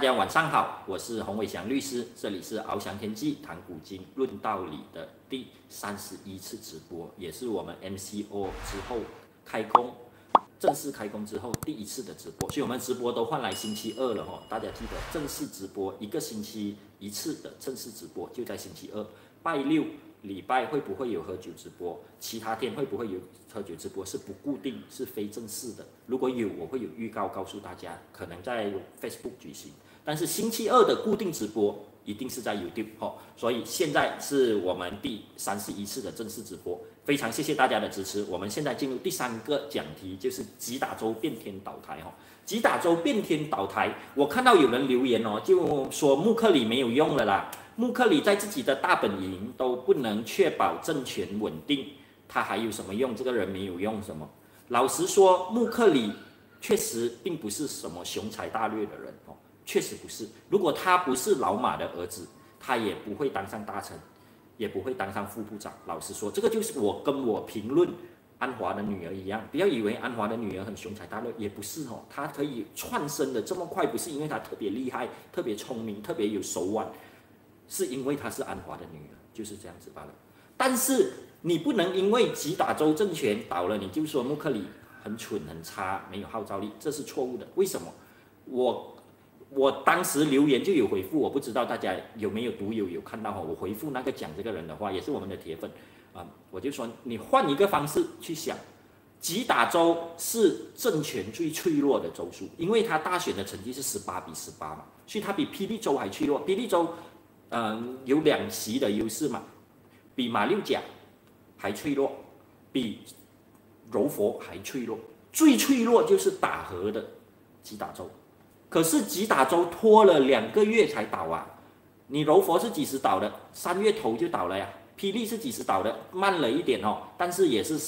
家晚上好，我是洪伟祥律师，这里是翱翔天际谈古今论道理的第31次直播，也是我们 MCO 之后正式开工之后第一次的直播，所以我们直播都换来星期二了大家记得正式直播1个星期一次的正式直播就在星期二，拜六礼拜会不会有喝酒直播？其他天会不会有喝酒直播？是不固定，是非正式的。如果有，我会有预告告诉大家，可能在 Facebook 举行。但是星期二的固定直播一定是在 YouTube 所以现在是我们第31次的正式直播，非常谢谢大家的支持。我们现在进入第3个讲题，就是吉打州变天倒台吉打州变天倒台，我看到有人留言就说穆克里没有用了啦。穆克里在自己的大本营都不能确保政权稳定，他还有什么用？这个人没有用什么？老实说，穆克里确实并不是什么雄才大略的人确实不是。如果他不是老马的儿子，他也不会当上大臣，也不会当上副部长。老实说，这个就是我评论安华的女儿一样，不要以为安华的女儿很雄才大略，也不是她可以窜升的这么快，不是因为她特别厉害、特别聪明、特别有手腕。是因为她是安华的女儿，就是这样子罢了。但是你不能因为吉打州政权倒了，你就说穆克里很蠢、很差、没有号召力，这是错误的。为什么？我当时留言就有回复，我不知道大家有没有读有看到我回复那个讲这个人的话，也是我们的铁粉我就说你换一个方式去想，吉打州是政权最脆弱的州属，因为他大选的成绩是18-18嘛，所以他比霹雳州还脆弱。霹雳州有2席的优势嘛，比马六甲还脆弱，比柔佛还脆弱，最脆弱就是打和的吉打州。可是吉打州拖了2个月才倒啊！你柔佛是几时倒的？3月头就倒了呀。霹雳是几时倒的？慢了一点但是也是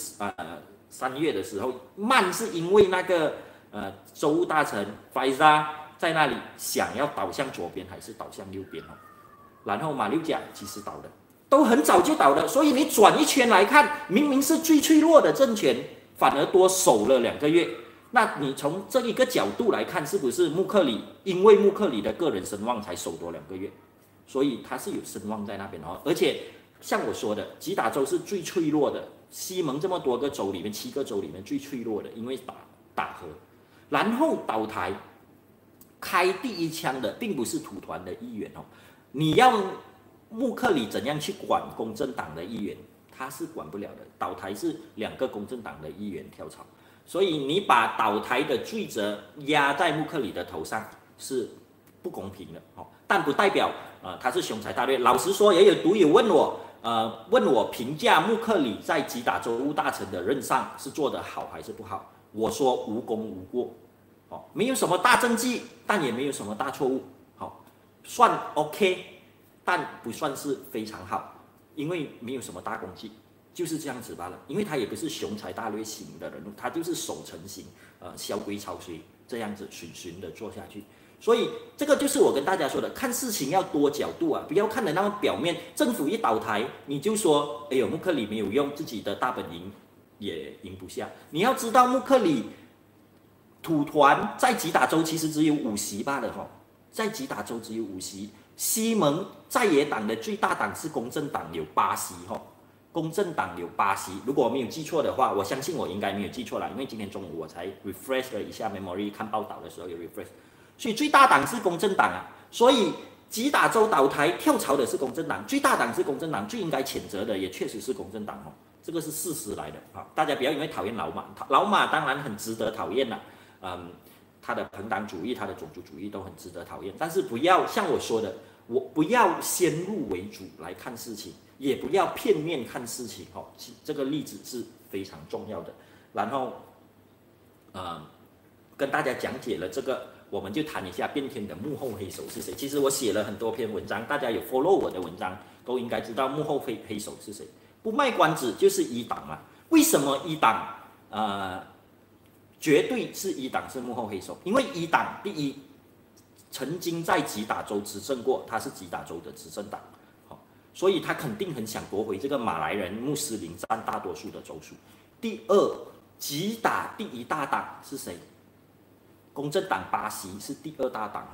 3月的时候。慢是因为那个州务大臣 Faiza 在那里想要倒向左边还是倒向右边然后马六甲其实倒的，都很早就倒的，所以你转一圈来看，明明是最脆弱的政权，反而多守了2个月。那你从这一个角度来看，是不是穆克里因为穆克里的个人声望才守多2个月？所以他是有声望在那边而且像我说的，吉打州是最脆弱的，西蒙这么多个州里面7个州里面最脆弱的，因为打和，然后倒台，开第一枪的并不是土团的议员你要穆克里怎样去管公正党的议员，他是管不了的。倒台是2个公正党的议员跳槽，所以你把倒台的罪责压在穆克里的头上是不公平的但不代表他是雄才大略。老实说，也有读友问我评价穆克里在吉打州务大臣的任上是做得好还是不好，我说无功无过没有什么大政绩，但也没有什么大错误算 OK， 但不算是非常好，因为没有什么大功绩，就是这样子罢了。因为他也不是雄才大略型的人物，他就是守成型，萧规曹随这样子循的做下去。所以这个就是我跟大家说的，看事情要多角度不要看得那么表面。政府一倒台，你就说哎呦穆克里没有用，自己的大本营也赢不下。你要知道穆克里土团在吉打州其实只有5席罢了在吉打州只有5席，西蒙在野党的最大党是公正党，有8席公正党有8席，如果我没有记错的话，我相信我应该没有记错啦，因为今天中午我才 refresh 了一下 memory， 看报道的时候有 refresh， 所以最大党是公正党所以吉打州倒台跳槽的是公正党，最大党是公正党，最应该谴责的也确实是公正党这个是事实来的大家不要因为讨厌老马，老马当然很值得讨厌他的朋党主义、他的种族主义都很值得讨厌，但是不要像我说的，我不要先入为主来看事情，也不要片面看事情这个例子是非常重要的。然后跟大家讲解了这个，我们就谈一下变天的幕后黑手是谁。其实我写了很多篇文章，大家有 follow 我的文章都应该知道幕后黑手是谁。不卖关子，就是一党为什么一党绝对是一党是幕后黑手？因为一党第一曾经在吉打州执政过，他是吉打州的执政党所以他肯定很想夺回这个马来人穆斯林占大多数的州属。第二，吉打第1大党是谁？公正党8席是第2大党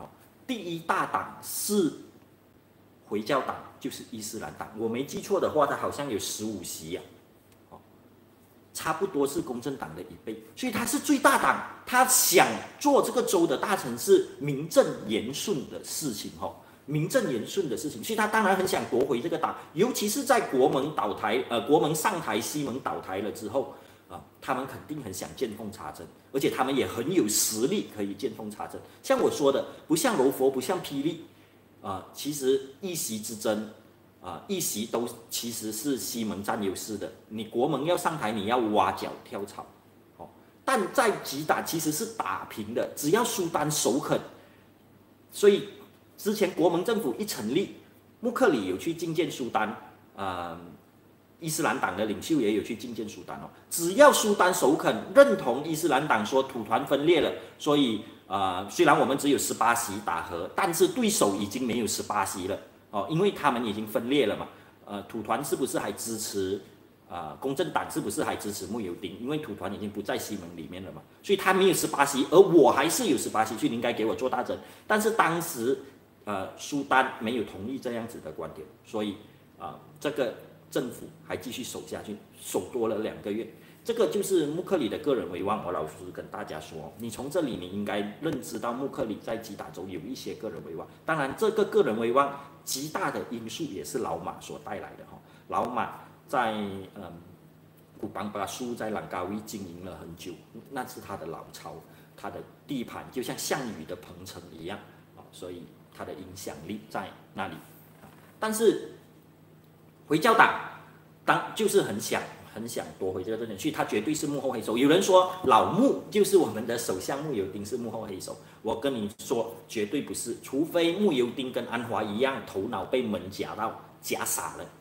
第一大党是回教党，就是伊斯兰党。我没记错的话，它好像有15席啊，差不多是公正党的1倍，所以它是最大党。他想做这个州的大臣是名正言顺的事情，名正言顺的事情，所以他当然很想夺回这个党，尤其是在国盟上台，西盟倒台了之后，他们肯定很想见缝插针，而且他们也很有实力可以见缝插针。像我说的，不像柔佛，不像霹雳，其实一席之争，一席都其实是西盟占优势的。你国盟要上台，你要挖角跳槽，但在吉打其实是打平的，只要苏丹首肯，所以之前国盟政府一成立，穆克里有去觐见苏丹，伊斯兰党的领袖也有去觐见苏丹只要苏丹首肯认同伊斯兰党说土团分裂了，所以虽然我们只有18席打和，但是对手已经没有18席了因为他们已经分裂了嘛。土团是不是还支持公正党？是不是还支持慕尤丁？因为土团已经不在西盟里面了嘛，所以他没有18席，而我还是有18席，所以你应该给我做大臣。但是当时苏丹没有同意这样子的观点，所以这个政府还继续守下去，守多了2个月。这个就是穆克里的个人威望。我老实跟大家说，你从这里你应该认知到穆克里在吉打州有一些个人威望。当然，这个个人威望极大的因素也是老马所带来的老马在古邦巴苏在兰高威经营了很久，那是他的老巢，他的地盘就像项羽的彭城一样所以他的影响力在那里。但是回教党就是很想夺回这个政权，所以他绝对是幕后黑手。有人说老穆就是我们的首相慕尤丁是幕后黑手，我跟你说绝对不是，除非慕尤丁跟安华一样头脑被门夹傻了。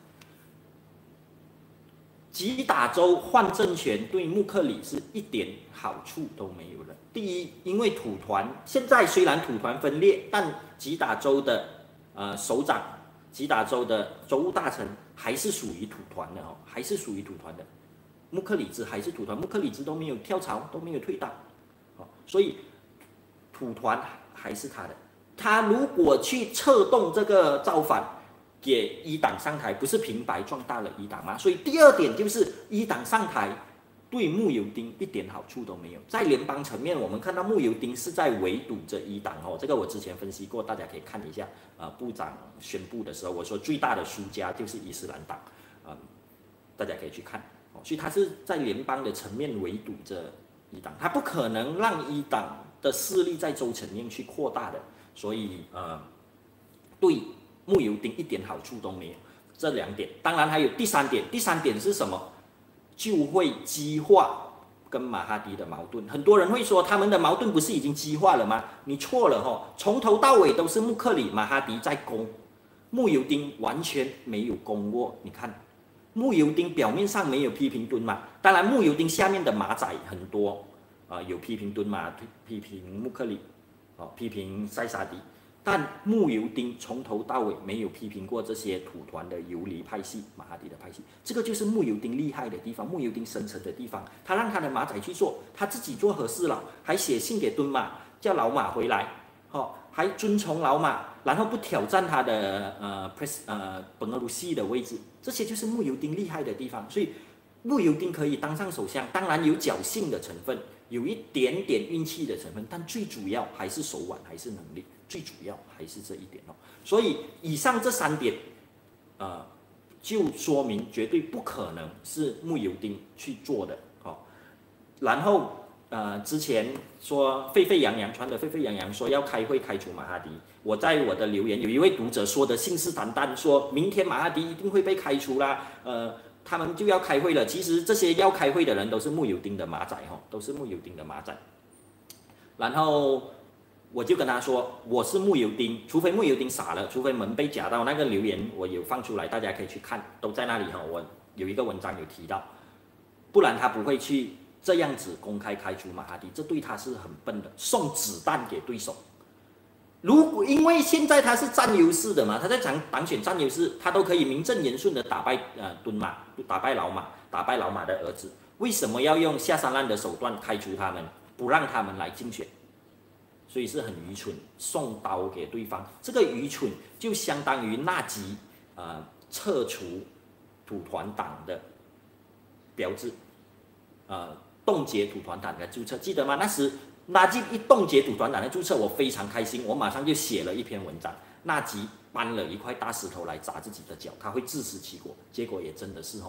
吉打州换政权对穆克里是一点好处都没有的。第一，因为土团现在虽然土团分裂，但吉打州的首长、吉打州的州务大臣还是属于土团的还是属于土团的。穆克里兹还是土团，穆克里兹都没有跳槽，都没有退党所以土团还是他的。他如果去策动这个造反，给一党上台，不是平白壮大了一党吗？所以第二点就是一党上台对慕尤丁一点好处都没有。在联邦层面，我们看到慕尤丁是在围堵着一党这个我之前分析过，大家可以看一下。部长宣布的时候，我说最大的输家就是伊斯兰党，大家可以去看所以他是在联邦的层面围堵着一党，他不可能让一党的势力在州层面去扩大的，所以对慕尤丁一点好处都没有。这2点，当然还有第3点。第3点是什么？就会激化跟马哈迪的矛盾。很多人会说他们的矛盾不是已经激化了吗？你错了从头到尾都是穆克里、马哈迪在攻，慕尤丁完全没有攻过。你看，慕尤丁表面上没有批评敦马，当然慕尤丁下面的马仔很多有批评敦马、批评穆克里批评塞沙迪。但慕尤丁从头到尾没有批评过这些土团的游离派系、马哈迪的派系，这个就是慕尤丁厉害的地方，慕尤丁深沉的地方。他让他的马仔去做，他自己做和事佬，还写信给敦马，叫老马回来，还遵从老马，然后不挑战他的本俄罗斯的位置，这些就是慕尤丁厉害的地方。所以慕尤丁可以当上首相，当然有侥幸的成分，有一点点运气的成分，但最主要还是手腕，还是能力。最主要还是这一点所以以上这3点，就说明绝对不可能是慕尤丁去做的然后之前说沸沸扬扬，传得沸沸扬扬，说要开会开除马哈迪。我在我的留言有一位读者说的信誓旦旦，说明天马哈迪一定会被开除啦，他们就要开会了。其实这些要开会的人都是慕尤丁的马仔都是慕尤丁的马仔。然后我就跟他说，我是慕尤丁，除非慕尤丁傻了，除非门被夹到。那个留言我有放出来，大家可以去看，都在那里我有一个文章有提到，不然他不会去这样子公开开除马哈迪，这对他是很笨的，送子弹给对手。如果因为现在他是占优势的嘛，他在党选占优势，他都可以名正言顺的打败敦马，打败老马的儿子，为什么要用下三滥的手段开除他们，不让他们来竞选？ 所以是很愚蠢，送刀给对方。这个愚蠢就相当于纳吉撤除土团党的标志，冻结土团党的注册，记得吗？那时纳吉一冻结土团党的注册，我非常开心，我马上就写了一篇文章。纳吉搬了一块大石头来砸自己的脚，他会自食其果。结果也真的是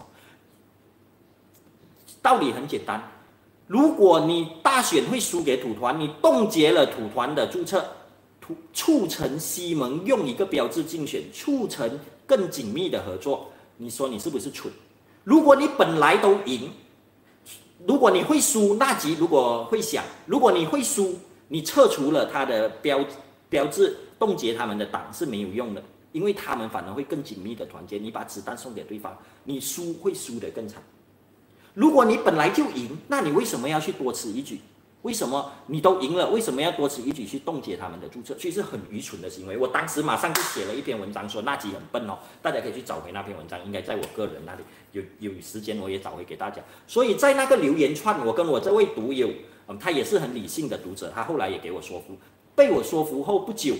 道理很简单。如果你大选会输给土团，你冻结了土团的注册，促成西蒙用一个标志竞选，促成更紧密的合作，你说你是不是蠢？如果你本来都赢，如果你会输，纳吉如果会想，如果你会输，你撤除了他的标志，冻结他们的党是没有用的，因为他们反而会更紧密的团结。你把子弹送给对方，你输会输得更惨。如果你本来就赢，那你为什么要去多此一举？为什么你都赢了，为什么要多此一举去冻结他们的注册？所以是很愚蠢的行为。我当时马上就写了一篇文章说纳吉很笨哦，大家可以去找回那篇文章，应该在我个人那里，有时间我也找回给大家。所以在那个留言串，我跟我这位读友，他也是很理性的读者，他后来也给我说服，被我说服后不久，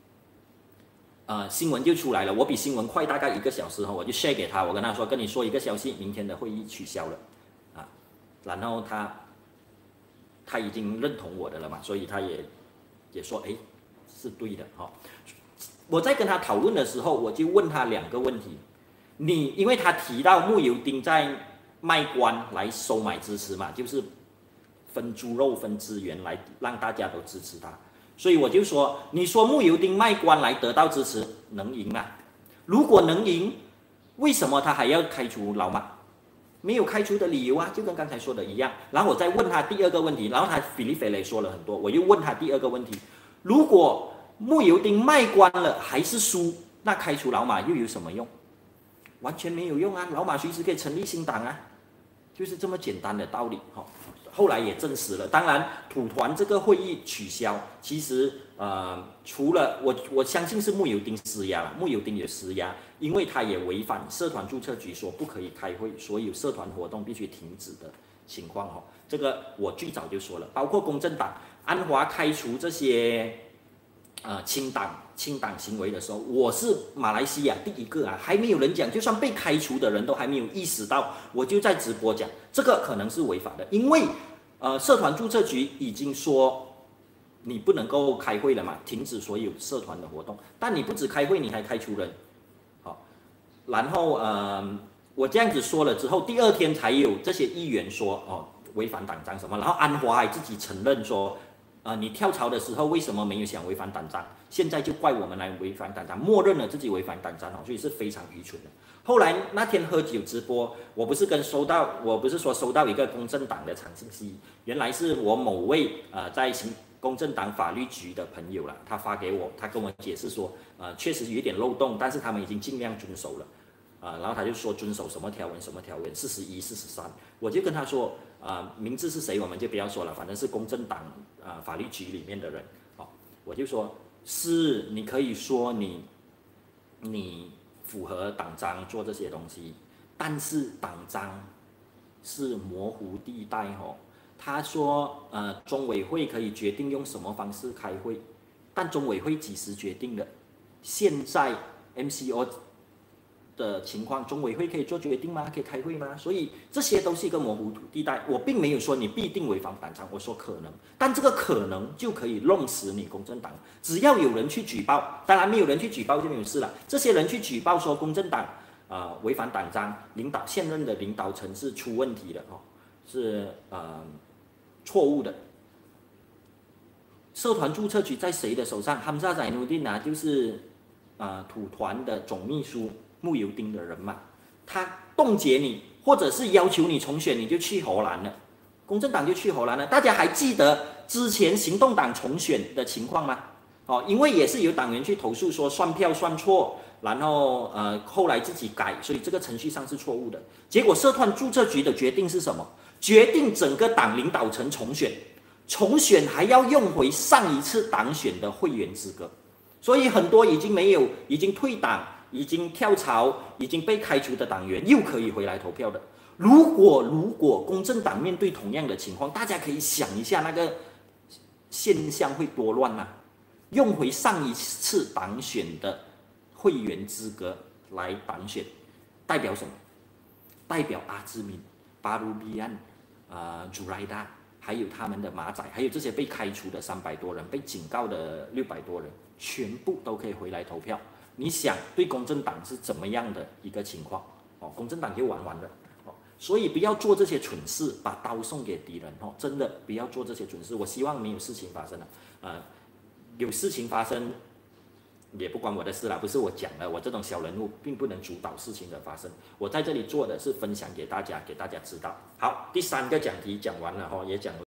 新闻就出来了。我比新闻快大概1个小时后，我就 share 给他，我跟他说，跟你说一个消息，明天的会议取消了。然后他已经认同我的了嘛，所以他也说，哎，是对的哈。我在跟他讨论的时候，我就问他2个问题。因为他提到慕尤丁在卖官来收买支持嘛，就是分猪肉分资源来让大家都支持他，所以我就说，你说慕尤丁卖官来得到支持，能赢吗？如果能赢，为什么他还要开除老马？没有开除的理由啊，就跟刚才说的一样。然后我再问他第2个问题，然后他菲利菲雷说了很多，我又问他第2个问题：如果慕尤丁卖官了还是输，那开除老马又有什么用？完全没有用啊！老马随时可以成立新党啊，就是这么简单的道理。后来也证实了。当然，土团这个会议取消，其实除了我相信是慕尤丁施压了，慕尤丁也施压，因为他也违反社团注册局说不可以开会，所有社团活动必须停止的情况这个我最早就说了，包括公正党安华开除这些清党行为的时候，我是马来西亚第1个还没有人讲，就算被开除的人都还没有意识到，我就在直播讲这个可能是违法的，因为社团注册局已经说你不能够开会了嘛，停止所有社团的活动，但你不止开会，你还开除人，然后我这样子说了之后，第2天才有这些议员说违反党章什么，然后安华还自己承认说。你跳槽的时候为什么没有想违反党章？现在就怪我们来违反党章，默认了自己违反党章所以是非常愚蠢的。后来那天喝酒直播，我不是说收到一个公正党的长信息，原来是我某位在公正党法律局的朋友了，他发给我，他跟我解释说，确实有一点漏洞，但是他们已经尽量遵守了。然后他就说遵守什么条文41、43，我就跟他说，名字是谁我们就不要说了，反正是公正党法律局里面的人，我就说是你可以说你符合党章做这些东西，但是党章是模糊地带他说中委会可以决定用什么方式开会，但中委会几时决定的？现在 MCO。的情况，中委会可以做决定吗？可以开会吗？所以这些都是一个模糊地带。我并没有说你必定违反党章，我说可能，但这个可能就可以弄死你公正党。只要有人去举报，当然没有人去举报就没有事了。这些人去举报说公正党违反党章，现任的领导层是出问题的是错误的。社团注册局在谁的手上？哈姆扎仔努丁就是土团的总秘书。慕尤丁的人嘛，他冻结你，或者是要求你重选，你就去荷兰了，公正党就去荷兰了。大家还记得之前行动党重选的情况吗？因为也是有党员去投诉说算票算错，然后后来自己改，所以这个程序上是错误的。结果社团注册局的决定是什么？决定整个党领导层重选，重选还要用回上一次党选的会员资格，所以很多已经退党。已经跳槽、已经被开除的党员又可以回来投票的。如果公正党面对同样的情况，大家可以想一下那个现象会多乱啊？用回上一次当选的会员资格来当选，代表什么？代表阿兹敏、巴鲁比安、祖莱达，还有他们的马仔，还有这些被开除的300多人，被警告的600多人，全部都可以回来投票。你想对公正党是怎么样的一个情况？哦，公正党就完了。哦，所以不要做这些蠢事，把刀送给敌人。哦，真的不要做这些蠢事。我希望没有事情发生了。有事情发生也不关我的事啦，不是我讲的，我这种小人物并不能主导事情的发生。我在这里做的是分享给大家，给大家知道。好，第3个讲题讲完了，也讲